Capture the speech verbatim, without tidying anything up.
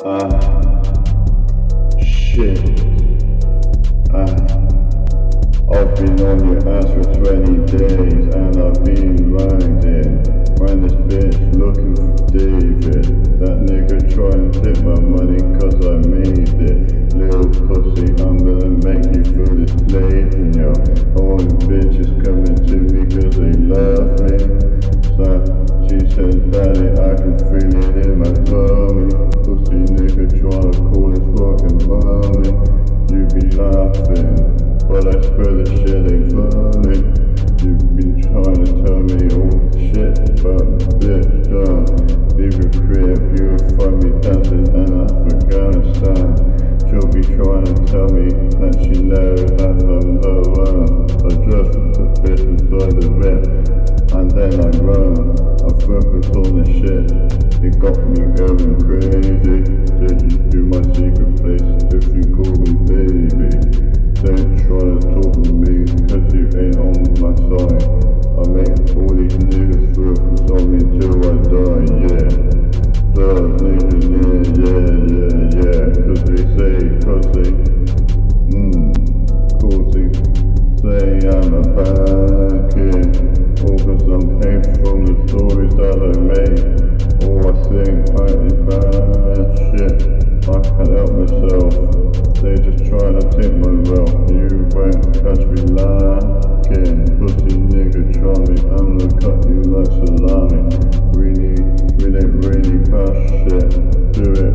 Ah, shit. Ah, I've been on your ass for twenty days and I've been grinding. Ran this bitch looking for David. That nigga try and tip my money cause I made it. Little pussy, I'm gonna make you feel this blade in your all the bitches coming to me cause they love me. So she said, daddy, I can feel it in my tummy. Pussy nigga tryna call his fucking mommy. You be laughing, but I swear this shit ain't funny. You've been trying to tell me all the shit about the bitch done. Leave your crib, you'll find me dancing in Afghanistan. She'll be trying to tell me that she knows that I'm the one. I just put the bitch inside the vet, and then I run. I focus on the shit, it got me going crazy. Did you do my secret place if you call me baby? Don't try to talk to me, cause you ain't on my side. I make all these niggas focus on me till I die, yeah. Third nigga, yeah, yeah, yeah, yeah. Cause they say, cause they, mmm, cause they say I'm a bad kid. All cause I'm paid from the stories that I make. All I think I is bad shit. I can't help myself. They just trying to take my wealth. You won't catch me lacking. Pussy nigga try me, I'm gonna cut you like salami. Really, really, really fast shit. Do it